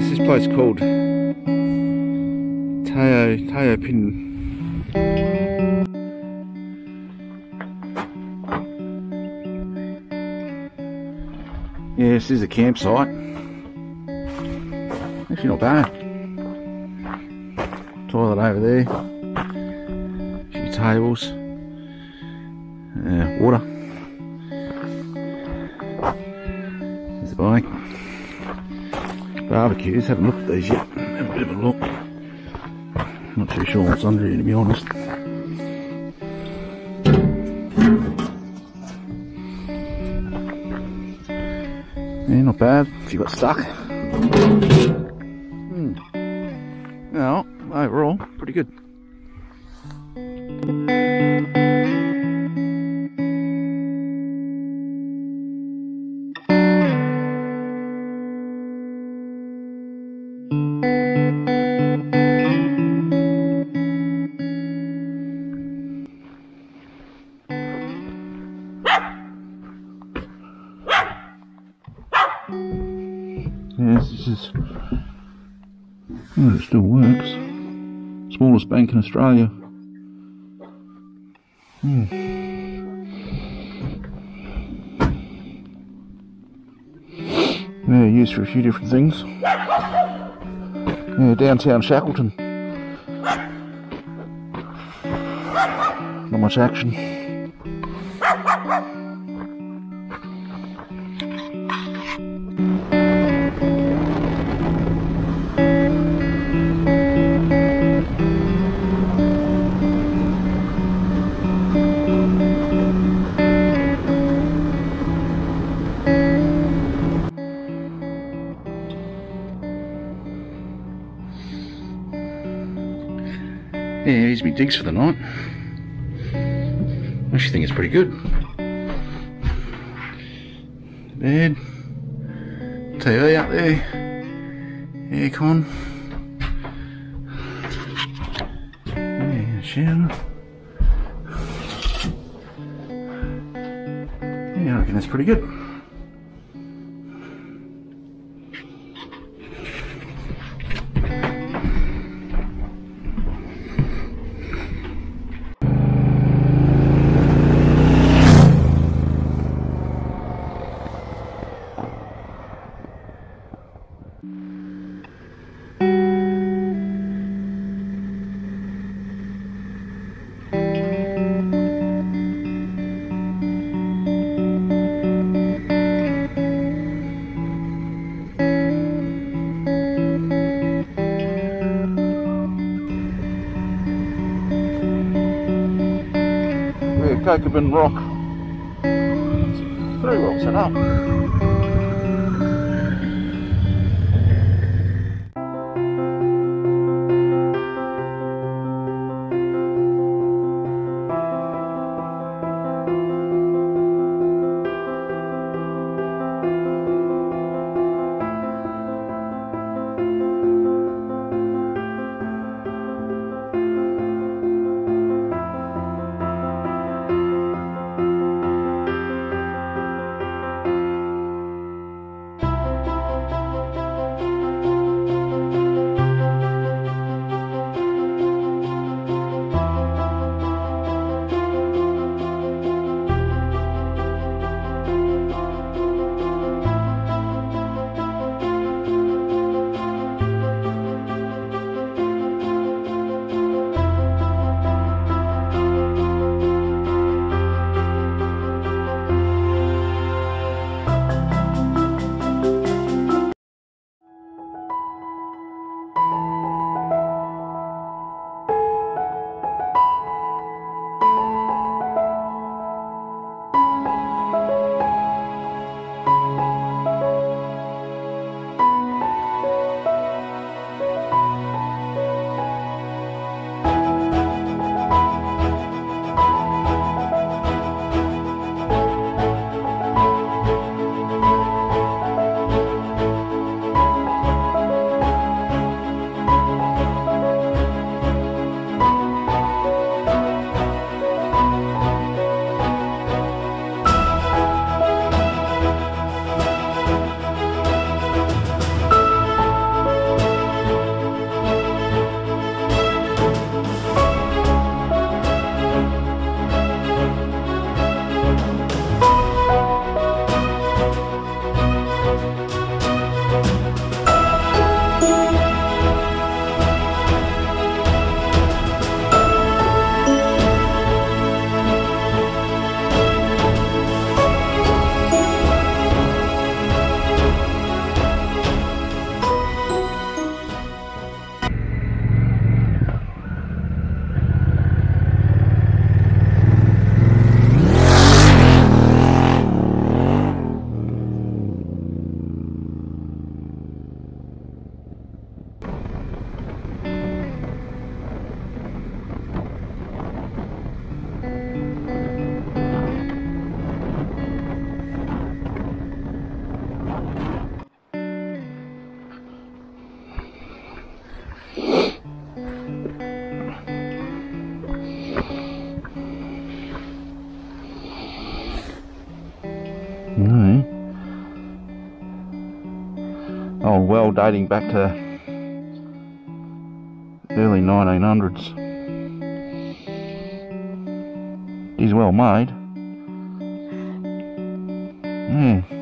Yes, this place called Teo Pin. Yes, this is a campsite. Actually not bad. Toilet over there. A few tables. Water. There's the bike. Barbecues. Haven't looked at these yet. Have a bit of a look. Not too sure what's under here, to be honest. Yeah, not bad if you got stuck. No, overall, pretty good. Yes, this is, well, it still works. Smallest bank in Australia. Yeah, used for a few different things. Yeah, downtown Shackleton. Not much action. Yeah, here's me digs for the night. I actually think it's pretty good. Bed, TV up there, aircon, yeah, shower. Yeah, I reckon that's pretty good. Cocobin Rock. It's very well set up. old well dating back to early 1900s. It is well made. Yeah.